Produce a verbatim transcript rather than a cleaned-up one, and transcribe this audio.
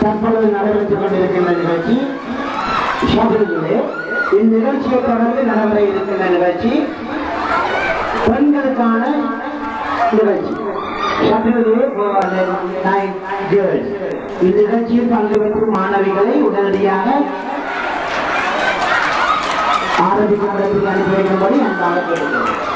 தற்பொழுது நடைபெற்றுக் கொண்டிருக்கின்ற நிகழ்ச்சி ஷாப்பிலே. இந்நிகழ்ச்சியை தொடர்ந்து நடைபெற இருக்கின்ற நிகழ்ச்சி பெண்களுக்கான நிகழ்ச்சி இந்நிகழ்ச்சியில் பங்கு பெற்றும் மாணவிகளை உடனடியாக ஆரம்பிக்கும் இடத்தில் அனுப்பி வைக்கும்படி அன்பாக கேட்டுக்கொள்கிறேன்.